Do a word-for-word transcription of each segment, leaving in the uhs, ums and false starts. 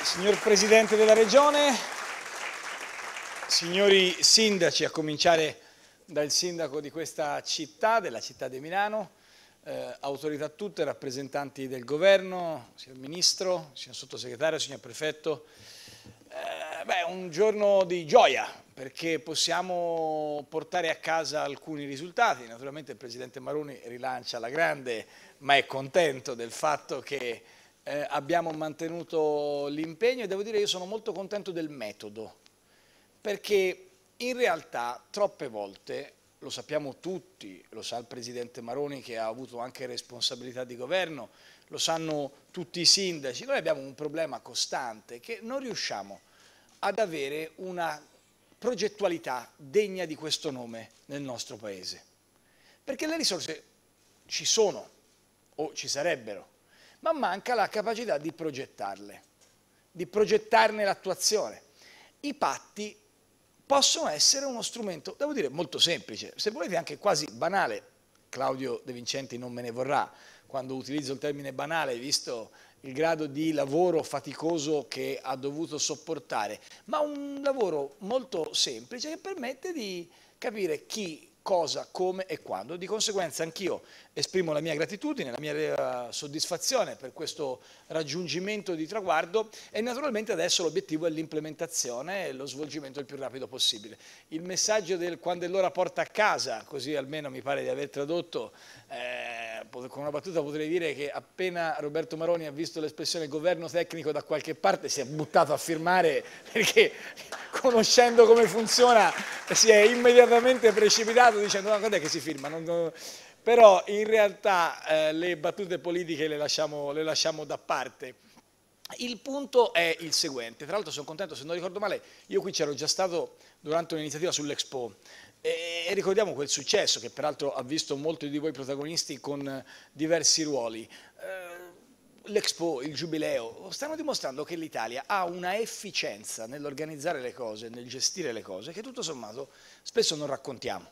Signor Presidente della Regione, signori sindaci, a cominciare dal sindaco di questa città, della città di Milano, eh, autorità tutte, rappresentanti del governo, signor Ministro, signor Sottosegretario, signor Prefetto, eh, beh, è un giorno di gioia perché possiamo portare a casa alcuni risultati. Naturalmente il Presidente Maroni rilancia alla grande, ma è contento del fatto che Eh, abbiamo mantenuto l'impegno e devo dire che io sono molto contento del metodo, perché in realtà troppe volte, lo sappiamo tutti, lo sa il Presidente Maroni che ha avuto anche responsabilità di governo, lo sanno tutti i sindaci, noi abbiamo un problema costante che non riusciamo ad avere una progettualità degna di questo nome nel nostro Paese, perché le risorse ci sono o ci sarebbero, ma manca la capacità di progettarle, di progettarne l'attuazione. I patti possono essere uno strumento, devo dire, molto semplice, se volete anche quasi banale. Claudio De Vincenti non me ne vorrà quando utilizzo il termine banale, visto il grado di lavoro faticoso che ha dovuto sopportare, ma un lavoro molto semplice che permette di capire chi, cosa, come e quando. Di conseguenza anch'io esprimo la mia gratitudine, la mia soddisfazione per questo raggiungimento di traguardo e naturalmente adesso l'obiettivo è l'implementazione e lo svolgimento il più rapido possibile. Il messaggio del quando è l'ora porta a casa, così almeno mi pare di aver tradotto, eh, con una battuta potrei dire che appena Roberto Maroni ha visto l'espressione governo tecnico da qualche parte si è buttato a firmare, perché conoscendo come funziona si è immediatamente precipitato dicendo no, quando è che si firma? Non, non... Però in realtà eh, le battute politiche le lasciamo, le lasciamo da parte. Il punto è il seguente, tra l'altro sono contento, se non ricordo male, io qui c'ero già stato durante un'iniziativa sull'Expo e, e ricordiamo quel successo che peraltro ha visto molti di voi protagonisti con diversi ruoli. Eh, L'Expo, il Giubileo, stanno dimostrando che l'Italia ha una efficienza nell'organizzare le cose, nel gestire le cose, che tutto sommato spesso non raccontiamo.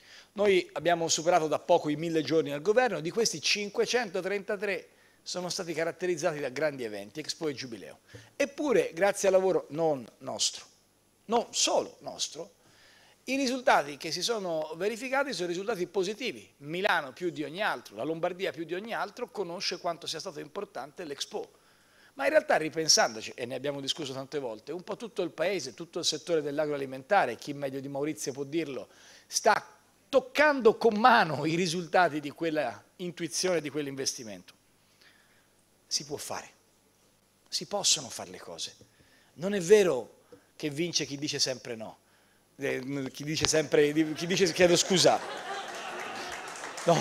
Noi abbiamo superato da poco i mille giorni al governo, di questi cinquecentotrentatré sono stati caratterizzati da grandi eventi, Expo e Giubileo. Eppure, grazie al lavoro non nostro, non solo nostro, i risultati che si sono verificati sono risultati positivi. Milano più di ogni altro, la Lombardia più di ogni altro conosce quanto sia stato importante l'Expo. Ma in realtà ripensandoci, e ne abbiamo discusso tante volte, un po' tutto il paese, tutto il settore dell'agroalimentare, chi meglio di Maurizio può dirlo, sta toccando con mano i risultati di quella intuizione, di quell'investimento. Si può fare, si possono fare le cose. Non è vero che vince chi dice sempre no. Eh, chi dice sempre, chi dice chiedo scusa, no,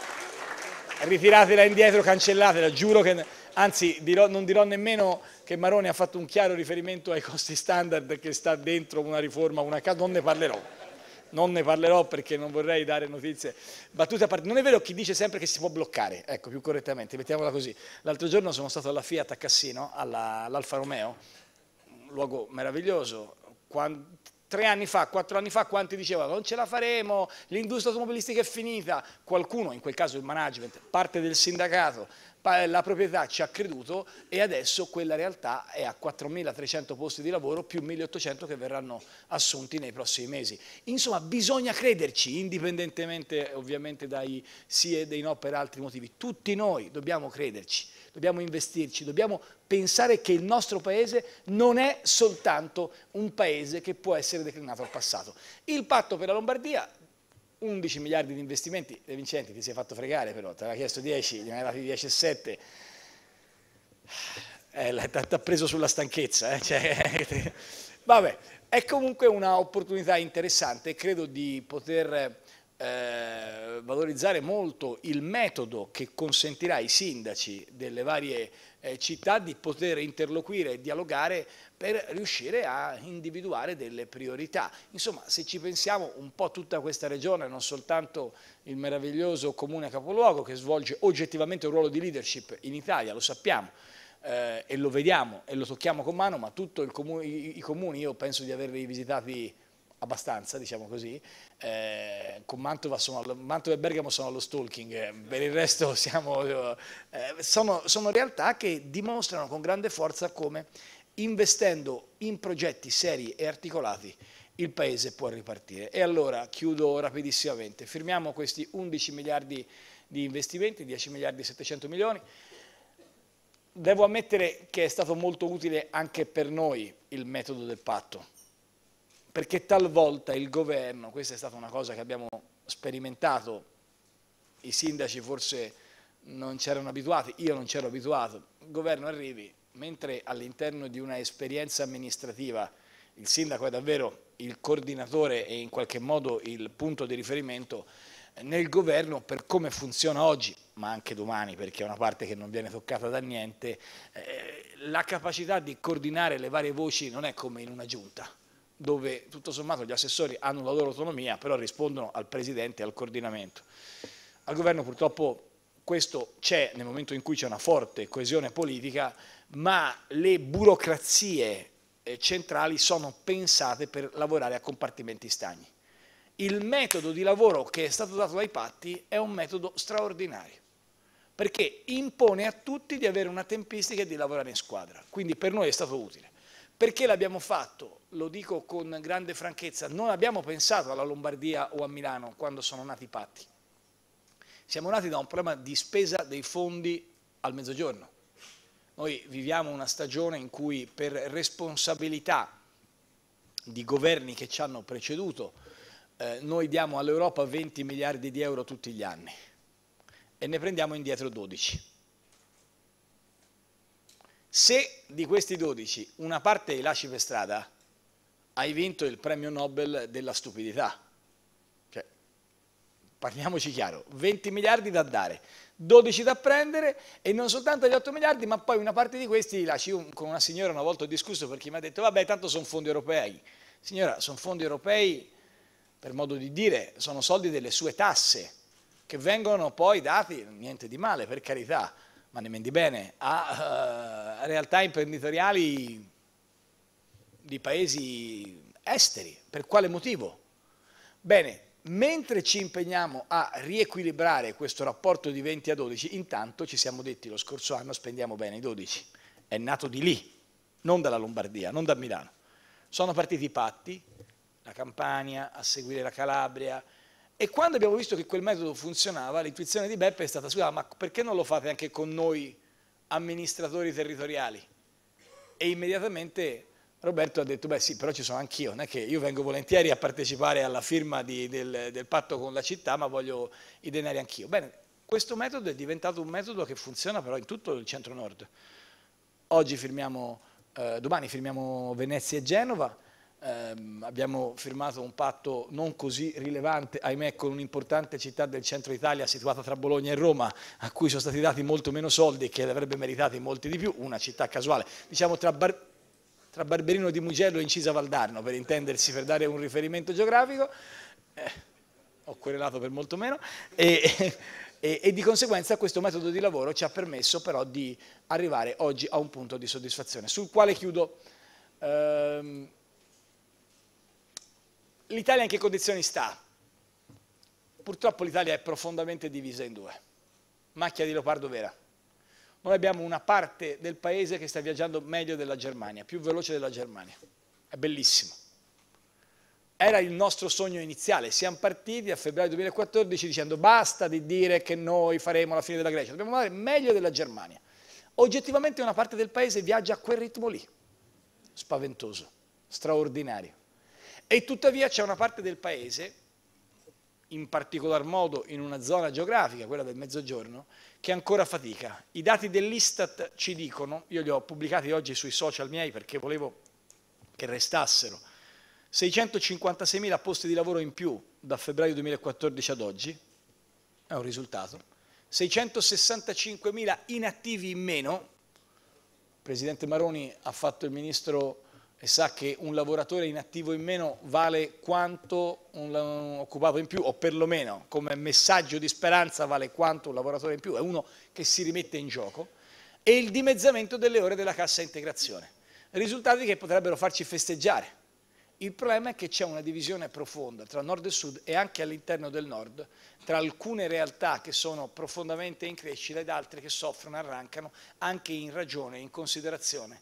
ritiratela indietro, cancellatela, giuro che, anzi dirò, non dirò nemmeno che Maroni ha fatto un chiaro riferimento ai costi standard che sta dentro una riforma, una casa, non ne parlerò, non ne parlerò perché non vorrei dare notizie, battute a parte, non è vero chi dice sempre che si può bloccare, ecco più correttamente, mettiamola così. L'altro giorno sono stato alla Fiat a Cassino, all'Alfa Romeo, un luogo meraviglioso, quando, Tre anni fa, quattro anni fa, quanti dicevano non ce la faremo, l'industria automobilistica è finita, qualcuno, in quel caso il management, parte del sindacato, la proprietà ci ha creduto e adesso quella realtà è a quattromilatrecento posti di lavoro più milleottocento che verranno assunti nei prossimi mesi. Insomma, bisogna crederci, indipendentemente ovviamente dai sì e dei no per altri motivi. Tutti noi dobbiamo crederci, dobbiamo investirci, dobbiamo pensare che il nostro paese non è soltanto un paese che può essere declinato al passato. Il patto per la Lombardia, undici miliardi di investimenti, De Vincenti ti sei fatto fregare però, ti aveva chiesto dieci, ne hai dati dieci e sette, eh, ti ha preso sulla stanchezza, eh? Cioè, vabbè, è comunque un'opportunità interessante e credo di poter eh, valorizzare molto il metodo che consentirà ai sindaci delle varie eh, città di poter interloquire e dialogare per riuscire a individuare delle priorità. Insomma, se ci pensiamo, un po' tutta questa regione, non soltanto il meraviglioso comune capoluogo che svolge oggettivamente un ruolo di leadership in Italia, lo sappiamo, eh, e lo vediamo e lo tocchiamo con mano, ma tutti i, i comuni, io penso di averli visitati abbastanza, diciamo così, eh, con Mantova, sono, Mantova e Bergamo sono allo stalking, eh, per il resto siamo, eh, sono, sono realtà che dimostrano con grande forza come investendo in progetti seri e articolati, il Paese può ripartire. E allora, chiudo rapidissimamente, firmiamo questi undici miliardi di investimenti, dieci miliardi e settecento milioni. Devo ammettere che è stato molto utile anche per noi il metodo del patto, perché talvolta il governo, questa è stata una cosa che abbiamo sperimentato, i sindaci forse non c'erano abituati, io non c'ero abituato, il governo arrivi, mentre all'interno di una esperienza amministrativa il sindaco è davvero il coordinatore e in qualche modo il punto di riferimento, nel governo per come funziona oggi, ma anche domani perché è una parte che non viene toccata da niente, eh, la capacità di coordinare le varie voci non è come in una giunta, dove tutto sommato gli assessori hanno la loro autonomia, però rispondono al presidente e al coordinamento. Al governo purtroppo questo c'è nel momento in cui c'è una forte coesione politica, ma le burocrazie centrali sono pensate per lavorare a compartimenti stagni. Il metodo di lavoro che è stato dato dai patti è un metodo straordinario, perché impone a tutti di avere una tempistica e di lavorare in squadra, quindi per noi è stato utile. Perché l'abbiamo fatto? Lo dico con grande franchezza, non abbiamo pensato alla Lombardia o a Milano quando sono nati i patti. Siamo nati da un problema di spesa dei fondi al Mezzogiorno. Noi viviamo una stagione in cui per responsabilità di governi che ci hanno preceduto eh, noi diamo all'Europa venti miliardi di euro tutti gli anni e ne prendiamo indietro dodici. Se di questi dodici una parte li lasci per strada, hai vinto il premio Nobel della stupidità. Cioè, parliamoci chiaro, venti miliardi da dare, dodici da prendere e non soltanto gli otto miliardi, ma poi una parte di questi li lasci. Io con una signora una volta ho discusso perché mi ha detto vabbè tanto sono fondi europei. Signora, sono fondi europei, per modo di dire, sono soldi delle sue tasse che vengono poi dati, niente di male per carità, ma ne mendi bene, a uh, realtà imprenditoriali di paesi esteri. Per quale motivo? Bene, mentre ci impegniamo a riequilibrare questo rapporto di venti a dodici, intanto ci siamo detti lo scorso anno spendiamo bene i dodici. È nato di lì, non dalla Lombardia, non da Milano. Sono partiti i patti, la Campania, a seguire la Calabria, e quando abbiamo visto che quel metodo funzionava, l'intuizione di Beppe è stata scusa, ma perché non lo fate anche con noi amministratori territoriali? E immediatamente Roberto ha detto, beh sì, però ci sono anch'io, non è che io vengo volentieri a partecipare alla firma di, del, del patto con la città, ma voglio i denari anch'io. Bene, questo metodo è diventato un metodo che funziona però in tutto il centro-nord. Oggi firmiamo, eh, domani firmiamo Venezia e Genova, eh, abbiamo firmato un patto non così rilevante, ahimè, con un'importante città del centro Italia situata tra Bologna e Roma, a cui sono stati dati molto meno soldi e che avrebbe meritati molti di più, una città casuale, diciamo tra Bar tra Barberino di Mugello e Incisa Valdarno, per intendersi, per dare un riferimento geografico, eh, ho querelato per molto meno, e, e, e di conseguenza questo metodo di lavoro ci ha permesso però di arrivare oggi a un punto di soddisfazione, sul quale chiudo. Ehm, L'Italia in che condizioni sta? Purtroppo l'Italia è profondamente divisa in due, macchia di leopardo vera. Noi abbiamo una parte del paese che sta viaggiando meglio della Germania, più veloce della Germania. È bellissimo. Era il nostro sogno iniziale. Siamo partiti a febbraio duemilaquattordici dicendo basta di dire che noi faremo la fine della Grecia, dobbiamo andare meglio della Germania. Oggettivamente una parte del paese viaggia a quel ritmo lì. Spaventoso, straordinario. E tuttavia c'è una parte del paese, in particolar modo in una zona geografica, quella del Mezzogiorno, che ancora fatica. I dati dell'Istat ci dicono, io li ho pubblicati oggi sui social miei perché volevo che restassero, seicentocinquantaseimila posti di lavoro in più da febbraio duemilaquattordici ad oggi, è un risultato, seicentosessantacinquemila inattivi in meno, il Presidente Maroni ha fatto il Ministro e sa che un lavoratore inattivo in meno vale quanto un, un occupato in più, o perlomeno come messaggio di speranza vale quanto un lavoratore in più, è uno che si rimette in gioco, e il dimezzamento delle ore della cassa integrazione. Risultati che potrebbero farci festeggiare. Il problema è che c'è una divisione profonda tra nord e sud e anche all'interno del nord, tra alcune realtà che sono profondamente in crescita ed altre che soffrono, arrancano, anche in ragione, in considerazione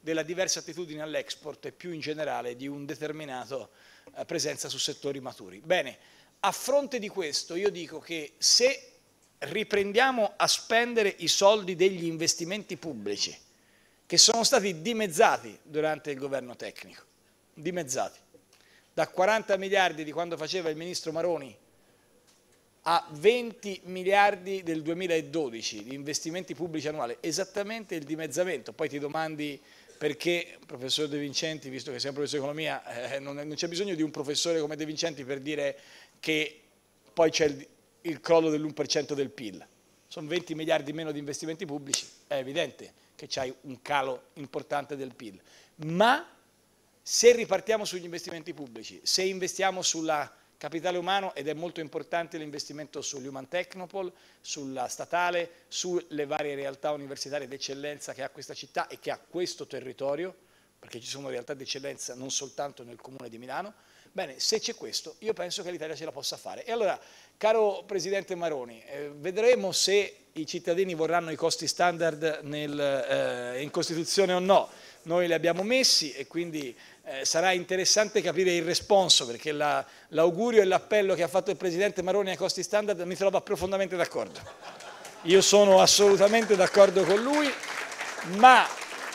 della diversa attitudine all'export e più in generale di un determinato eh, presenza su settori maturi. Bene, a fronte di questo io dico che se riprendiamo a spendere i soldi degli investimenti pubblici che sono stati dimezzati durante il governo tecnico, dimezzati, da quaranta miliardi di quando faceva il ministro Maroni a venti miliardi del duemiladodici di investimenti pubblici annuali, esattamente il dimezzamento. Poi ti domandi perché, professor De Vincenti, visto che sei un professore di economia, eh, non, non c'è bisogno di un professore come De Vincenti per dire che poi c'è il, il crollo dell'uno per cento del P I L. Sono venti miliardi meno di investimenti pubblici, è evidente che c'hai un calo importante del P I L. Ma se ripartiamo sugli investimenti pubblici, se investiamo sulla capitale umano, ed è molto importante l'investimento sull'Human Technopole, sulla statale, sulle varie realtà universitarie d'eccellenza che ha questa città e che ha questo territorio, perché ci sono realtà d'eccellenza non soltanto nel comune di Milano. Bene, se c'è questo, io penso che l'Italia ce la possa fare. E allora, caro Presidente Maroni, eh, vedremo se i cittadini vorranno i costi standard nel, eh, in Costituzione o no. Noi li abbiamo messi e quindi eh, sarà interessante capire il responso, perché la, l'augurio e l'appello che ha fatto il Presidente Maroni ai costi standard mi trova profondamente d'accordo. Io sono assolutamente d'accordo con lui, ma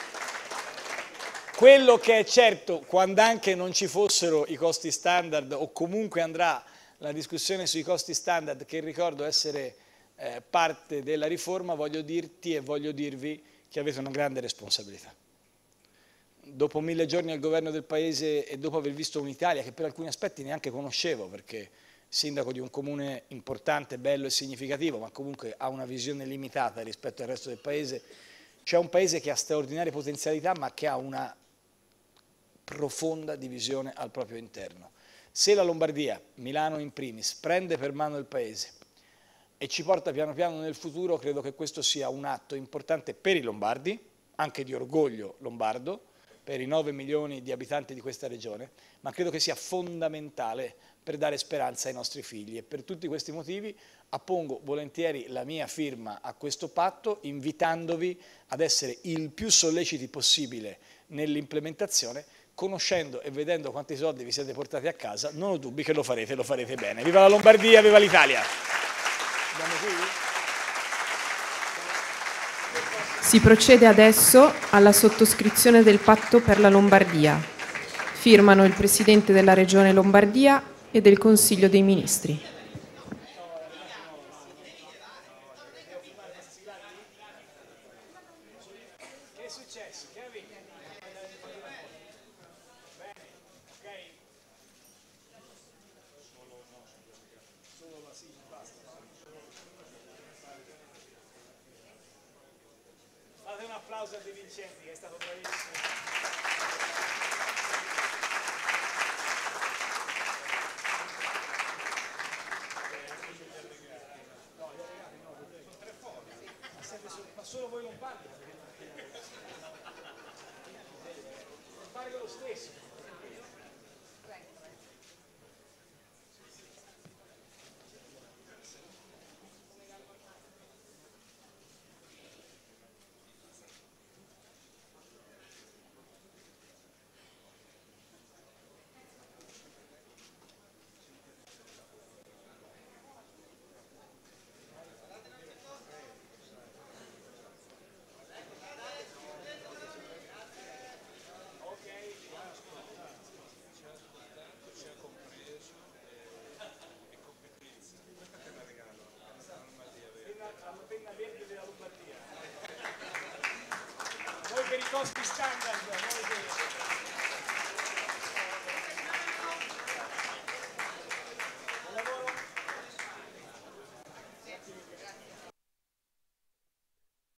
quello che è certo, quando anche non ci fossero i costi standard, o comunque andrà la discussione sui costi standard, che ricordo essere eh, parte della riforma, voglio dirti e voglio dirvi che avete una grande responsabilità. Dopo mille giorni al governo del Paese e dopo aver visto un'Italia che per alcuni aspetti neanche conoscevo, perché sindaco di un comune importante, bello e significativo, ma comunque ha una visione limitata rispetto al resto del Paese, c'è un Paese che ha straordinarie potenzialità ma che ha una profonda divisione al proprio interno. Se la Lombardia, Milano in primis, prende per mano il Paese e ci porta piano piano nel futuro, credo che questo sia un atto importante per i lombardi, anche di orgoglio lombardo, per i nove milioni di abitanti di questa regione, ma credo che sia fondamentale per dare speranza ai nostri figli e per tutti questi motivi appongo volentieri la mia firma a questo patto, invitandovi ad essere il più solleciti possibile nell'implementazione, conoscendo e vedendo quanti soldi vi siete portati a casa, non ho dubbi che lo farete, lo farete bene. Viva la Lombardia, viva l'Italia! Si procede adesso alla sottoscrizione del patto per la Lombardia. Firmano il Presidente della Regione Lombardia e del Consiglio dei Ministri. Che è successo? Che avete? Bene, ok. Solo la sì, basta. Fate un applauso a De Vincenti che è stato bravissimo. Ma solo voi non parli, parli lo stesso. Alla penna verde della Lombardia. Noi per i costi standard, noi per...